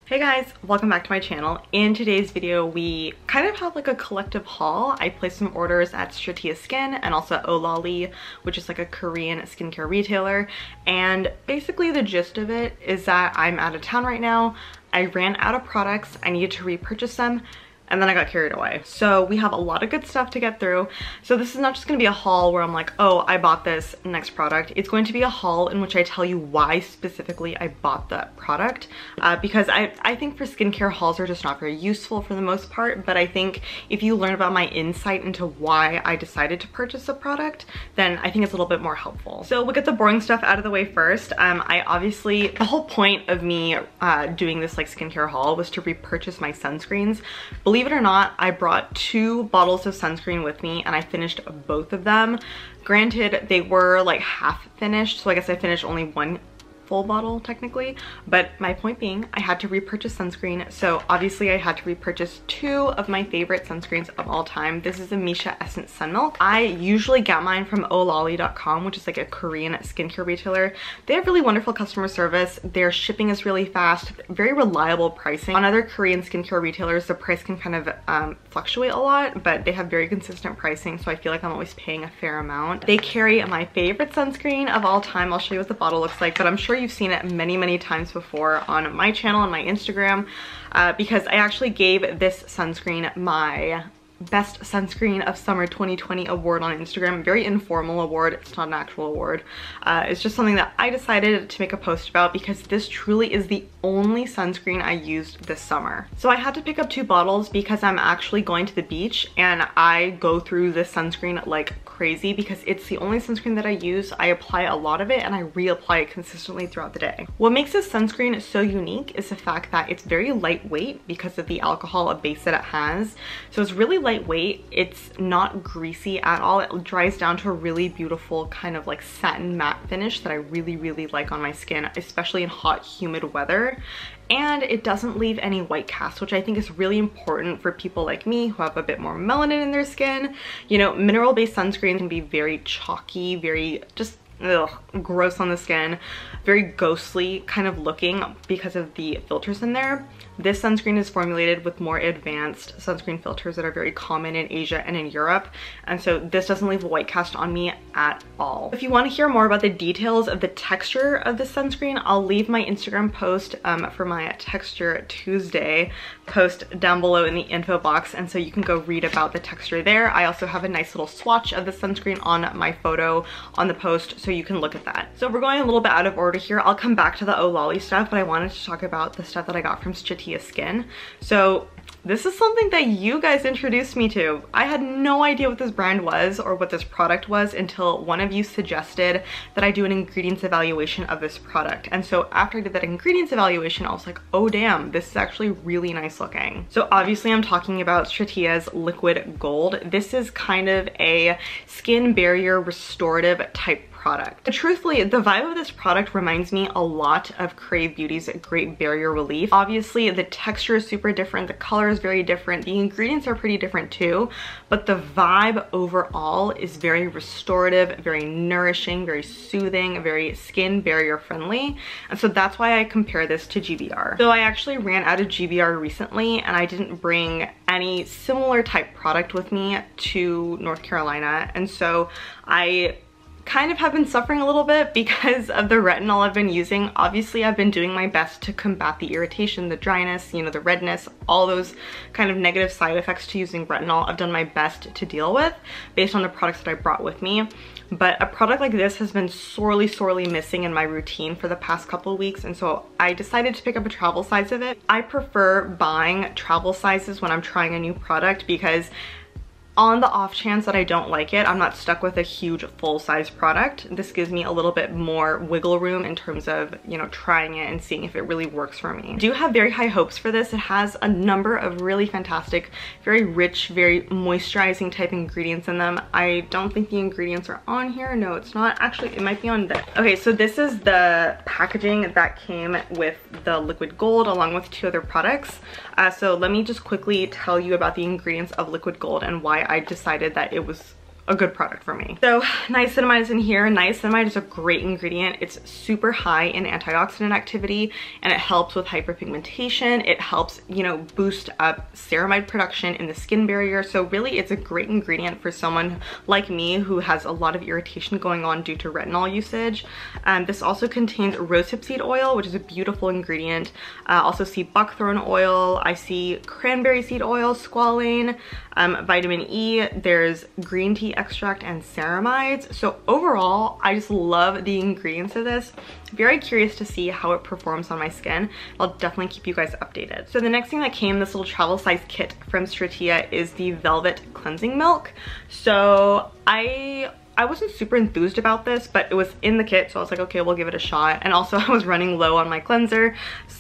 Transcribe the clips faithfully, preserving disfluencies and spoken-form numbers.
Hey guys, welcome back to my channel. In today's video, we kind of have like a collective haul. I placed some orders at Stratea Skin and also Olali, which is like a Korean skincare retailer. And basically the gist of it is that I'm out of town right now. I ran out of products, I needed to repurchase them, and then I got carried away. So we have a lot of good stuff to get through. So this is not just gonna be a haul where I'm like, oh, I bought this next product. It's going to be a haul in which I tell you why specifically I bought that product. Uh, because I, I think for skincare, hauls are just not very useful for the most part. But I think if you learn about my insight into why I decided to purchase a product, then I think it's a little bit more helpful. So we'll get the boring stuff out of the way first. Um, I obviously, the whole point of me uh, doing this like skincare haul was to repurchase my sunscreens. Believe Believe it or not, I brought two bottles of sunscreen with me and I finished both of them. Granted, they were like half finished, so I guess I finished only one full bottle technically, but my point being I had to repurchase sunscreen, so obviously I had to repurchase two of my favorite sunscreens of all time. This is the Missha Essence Sun Milk. I usually get mine from olali dot com, which is like a Korean skincare retailer. They have really wonderful customer service. Their shipping is really fast, very reliable pricing. On other Korean skincare retailers, the price can kind of um, fluctuate a lot, but they have very consistent pricing, so I feel like I'm always paying a fair amount. They carry my favorite sunscreen of all time. I'll show you what the bottle looks like, but I'm sure you've seen it many many times before on my channel and my Instagram, uh, because I actually gave this sunscreen my best sunscreen of summer twenty twenty award on Instagram. Very informal award, it's not an actual award. Uh, it's just something that I decided to make a post about because this truly is the only sunscreen I used this summer. So I had to pick up two bottles because I'm actually going to the beach and I go through this sunscreen like crazy because it's the only sunscreen that I use. I apply a lot of it and I reapply it consistently throughout the day. What makes this sunscreen so unique is the fact that it's very lightweight because of the alcohol base that it has. So it's really lightweight, it's not greasy at all. It dries down to a really beautiful kind of like satin matte finish that I really really like on my skin, especially in hot humid weather. And it doesn't leave any white cast, which I think is really important for people like me who have a bit more melanin in their skin. You know, mineral based sunscreen can be very chalky, very just ugh, gross on the skin, very ghostly kind of looking because of the filters in there. This sunscreen is formulated with more advanced sunscreen filters that are very common in Asia and in Europe, and so this doesn't leave a white cast on me at all. If you want to hear more about the details of the texture of this sunscreen, I'll leave my Instagram post um, for my Texture Tuesday post down below in the info box, and so you can go read about the texture there. I also have a nice little swatch of the sunscreen on my photo on the post, so you can look at that. So we're going a little bit out of order here. I'll come back to the Olali stuff, but I wanted to talk about the stuff that I got from Stratea Skin. So this is something that you guys introduced me to. I had no idea what this brand was or what this product was until one of you suggested that I do an ingredients evaluation of this product. And so after I did that ingredients evaluation, I was like, oh damn, this is actually really nice looking. So obviously I'm talking about Stratea's Liquid Gold. This is kind of a skin barrier restorative type product. But truthfully, the vibe of this product reminds me a lot of Crave Beauty's Great Barrier Relief. Obviously, the texture is super different, the color is very different, the ingredients are pretty different too, but the vibe overall is very restorative, very nourishing, very soothing, very skin barrier friendly. And so that's why I compare this to G B R. So I actually ran out of G B R recently and I didn't bring any similar type product with me to North Carolina. And so I kind of have been suffering a little bit because of the retinol I've been using. Obviously, I've been doing my best to combat the irritation, the dryness, you know, the redness, all those kind of negative side effects to using retinol. I've done my best to deal with based on the products that I brought with me. But a product like this has been sorely, sorely missing in my routine for the past couple of weeks, and so I decided to pick up a travel size of it. I prefer buying travel sizes when I'm trying a new product because on the off chance that I don't like it, I'm not stuck with a huge full-size product. This gives me a little bit more wiggle room in terms of, you know, trying it and seeing if it really works for me. I do have very high hopes for this. It has a number of really fantastic, very rich, very moisturizing type ingredients in them. I don't think the ingredients are on here. No, it's not. Actually, it might be on this. Okay, so this is the packaging that came with the Liquid Gold along with two other products. Uh, so let me just quickly tell you about the ingredients of Liquid Gold and why I decided that it was a good product for me. So niacinamide is in here. Niacinamide is a great ingredient. It's super high in antioxidant activity and it helps with hyperpigmentation. It helps, you know, boost up ceramide production in the skin barrier. So really it's a great ingredient for someone like me who has a lot of irritation going on due to retinol usage. Um, this also contains rosehip seed oil, which is a beautiful ingredient. Uh, also see buckthorn oil. I see cranberry seed oil, squalane, um, vitamin E. There's green tea extract and ceramides. So overall, I just love the ingredients of this. Very curious to see how it performs on my skin. I'll definitely keep you guys updated. So the next thing that came, this little travel size kit from Stratea, is the Velvet Cleansing Milk. So I I wasn't super enthused about this, but it was in the kit, so I was like, okay, we'll give it a shot. And also I was running low on my cleanser,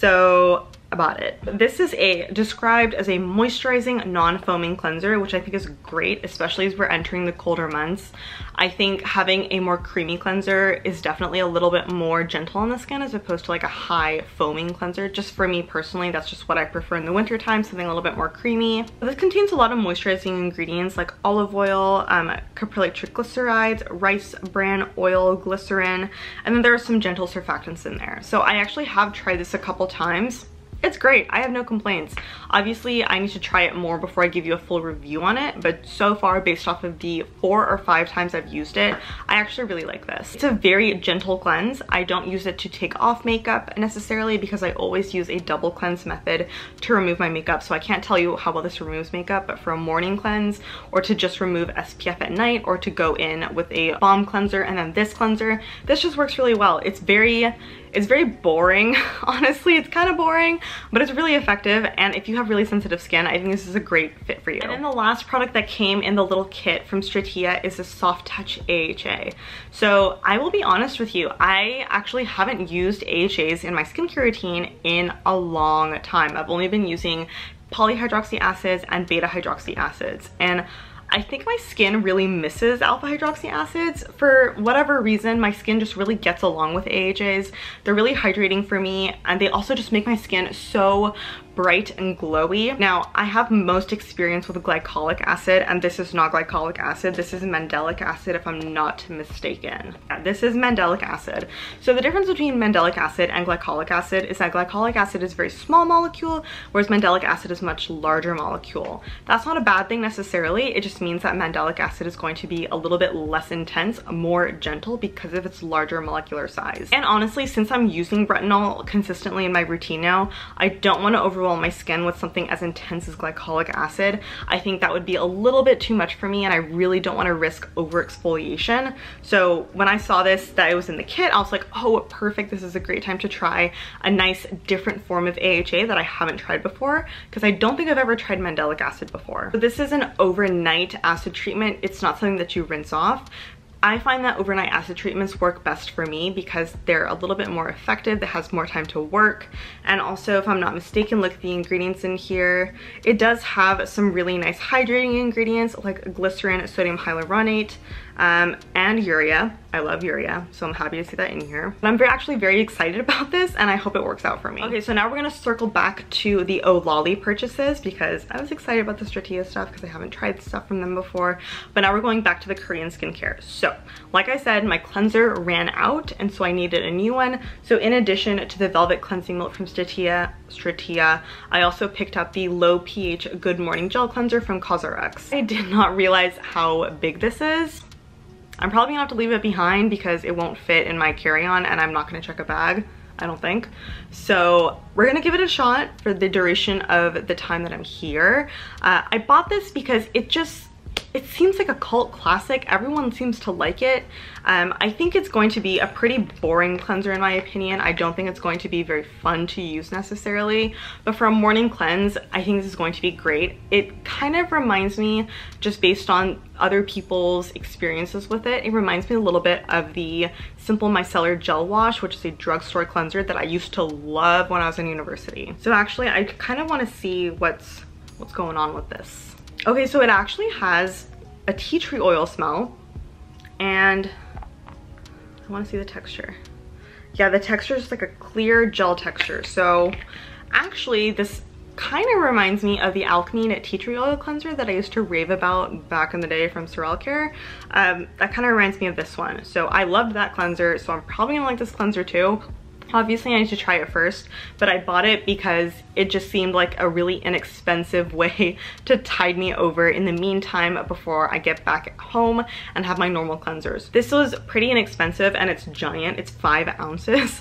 so I bought it. This is a described as a moisturizing non-foaming cleanser, which I think is great, especially as we're entering the colder months. I think having a more creamy cleanser is definitely a little bit more gentle on the skin as opposed to like a high foaming cleanser. Just for me personally, that's just what I prefer in the winter time, something a little bit more creamy. This contains a lot of moisturizing ingredients like olive oil, um, caprylic triglycerides, rice bran oil, glycerin, and then there are some gentle surfactants in there. So I actually have tried this a couple times. It's great. I have no complaints. Obviously, I need to try it more before I give you a full review on it, but so far, based off of the four or five times I've used it, I actually really like this. It's a very gentle cleanse. I don't use it to take off makeup necessarily because I always use a double cleanse method to remove my makeup, so I can't tell you how well this removes makeup, but for a morning cleanse or to just remove S P F at night or to go in with a balm cleanser and then this cleanser, this just works really well. It's very It's very boring, honestly. It's kind of boring, but it's really effective, and if you have really sensitive skin, I think this is a great fit for you. And then the last product that came in the little kit from Stratea is the Soft Touch A H A. So I will be honest with you, I actually haven't used A H As in my skincare routine in a long time. I've only been using polyhydroxy acids and beta hydroxy acids, and I think my skin really misses alpha hydroxy acids. For whatever reason, my skin just really gets along with A H As. They're really hydrating for me, and they also just make my skin so bright and glowy. Now, I have most experience with glycolic acid, and this is not glycolic acid. This is mandelic acid, if I'm not mistaken. Yeah, this is mandelic acid. So the difference between mandelic acid and glycolic acid is that glycolic acid is a very small molecule, whereas mandelic acid is a much larger molecule. That's not a bad thing necessarily. It just means that mandelic acid is going to be a little bit less intense, more gentle because of its larger molecular size. And honestly, since I'm using retinol consistently in my routine now, I don't want to overwhelm my skin with something as intense as glycolic acid. I think that would be a little bit too much for me, and I really don't want to risk over exfoliation. So when I saw this, that it was in the kit, I was like, oh, perfect. This is a great time to try a nice different form of A H A that I haven't tried before, because I don't think I've ever tried mandelic acid before. So this is an overnight acid treatment. It's not something that you rinse off. I find that overnight acid treatments work best for me because they're a little bit more effective, that has more time to work. And also, if I'm not mistaken, look at the ingredients in here. It does have some really nice hydrating ingredients like glycerin, sodium hyaluronate, um, and urea. I love urea, so I'm happy to see that in here. But I'm very, actually very excited about this, and I hope it works out for me. Okay, so now we're gonna circle back to the Olali purchases because I was excited about the Stratea stuff because I haven't tried stuff from them before. But now we're going back to the Korean skincare. So, like I said, my cleanser ran out, and so I needed a new one. So in addition to the Velvet Cleansing Milk from Stratea, Stratea, I also picked up the low pH Good Morning Gel Cleanser from CosRX. I did not realize how big this is. I'm probably gonna have to leave it behind because it won't fit in my carry-on, and I'm not gonna check a bag, I don't think. So we're gonna give it a shot for the duration of the time that I'm here. Uh, I bought this because it just, it seems like a cult classic. Everyone seems to like it. Um, I think it's going to be a pretty boring cleanser in my opinion. I don't think it's going to be very fun to use necessarily, but for a morning cleanse, I think this is going to be great. It kind of reminds me, just based on other people's experiences with it, it reminds me a little bit of the Simple Micellar Gel Wash, which is a drugstore cleanser that I used to love when I was in university. So actually, I kind of want to see what's what's going on with this. Okay, so it actually has a tea tree oil smell, and I want to see the texture. Yeah, the texture is like a clear gel texture. So actually this kind of reminds me of the Alcamine Tea Tree Oil Cleanser that I used to rave about back in the day from Sorel Care. Um, that kind of reminds me of this one. So I loved that cleanser, so I'm probably gonna like this cleanser too. Obviously I need to try it first, but I bought it because it just seemed like a really inexpensive way to tide me over in the meantime before I get back home and have my normal cleansers. This was pretty inexpensive and it's giant, it's five ounces.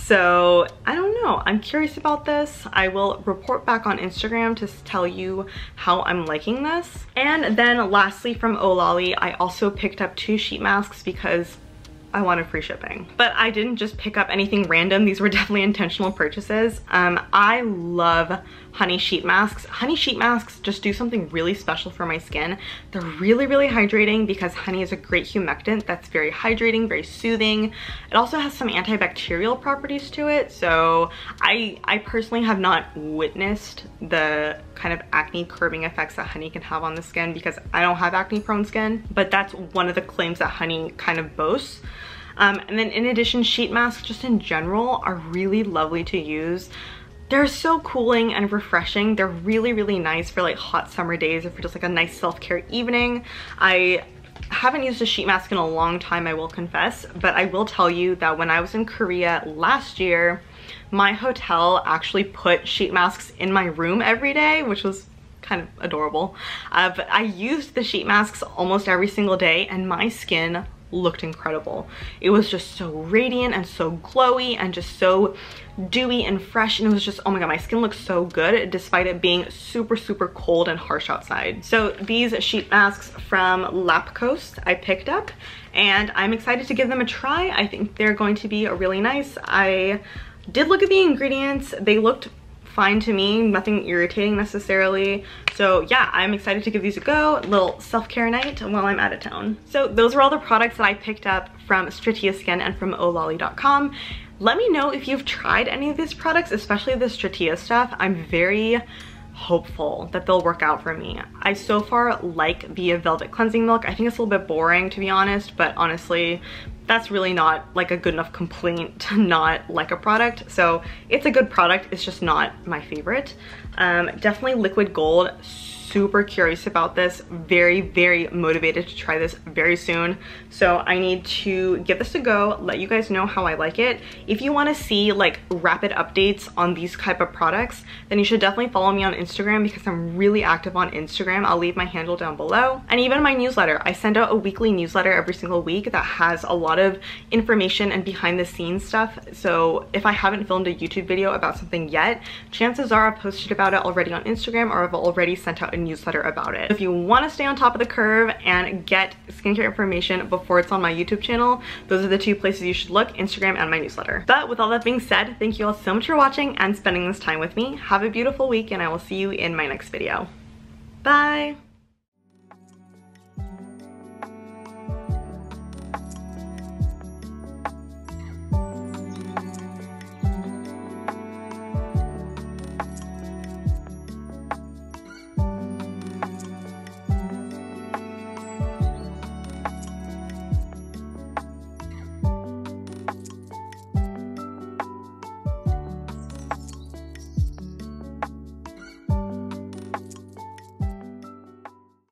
So I don't know, I'm curious about this. I will report back on Instagram to tell you how I'm liking this. And then lastly from Olali, I also picked up two sheet masks because I wanted free shipping. But I didn't just pick up anything random. These were definitely intentional purchases. Um, I love Honey sheet masks. Honey sheet masks just do something really special for my skin. They're really, really hydrating because honey is a great humectant that's very hydrating, very soothing. It also has some antibacterial properties to it. So I, I personally have not witnessed the kind of acne curbing effects that honey can have on the skin because I don't have acne prone skin, but that's one of the claims that honey kind of boasts. Um, and then in addition, sheet masks just in general are really lovely to use. They're so cooling and refreshing. They're really, really nice for like hot summer days or for just like a nice self-care evening. I haven't used a sheet mask in a long time, I will confess, but I will tell you that when I was in Korea last year, my hotel actually put sheet masks in my room every day, which was kind of adorable. Uh, but I used the sheet masks almost every single day and my skin looked incredible. It was just so radiant and so glowy and just so dewy and fresh, and it was just, oh my god, my skin looks so good despite it being super, super cold and harsh outside. So these sheet masks from Lapcoste I picked up and I'm excited to give them a try. I think they're going to be really nice. I did look at the ingredients. They looked fine to me, nothing irritating necessarily. So yeah, I'm excited to give these a go. A little self-care night while I'm out of town. So those are all the products that I picked up from Stratea Skin and from olali dot com. Let me know if you've tried any of these products, especially the Stratea stuff. I'm very hopeful that they'll work out for me. I so far like the Velvet Cleansing Milk. I think it's a little bit boring to be honest, but honestly, that's really not like a good enough complaint to not like a product. So it's a good product, it's just not my favorite. Um, definitely Liquid Gold. Super curious about this, very, very motivated to try this very soon. So I need to give this a go, let you guys know how I like it. If you want to see like rapid updates on these type of products, then you should definitely follow me on Instagram because I'm really active on Instagram. I'll leave my handle down below. And even my newsletter, I send out a weekly newsletter every single week that has a lot of information and behind the scenes stuff. So if I haven't filmed a YouTube video about something yet, chances are I've posted about it already on Instagram or I've already sent out a newsletter about it. If you want to stay on top of the curve and get skincare information before it's on my YouTube channel, those are the two places you should look, Instagram and my newsletter. But with all that being said, thank you all so much for watching and spending this time with me. Have a beautiful week and I will see you in my next video. Bye!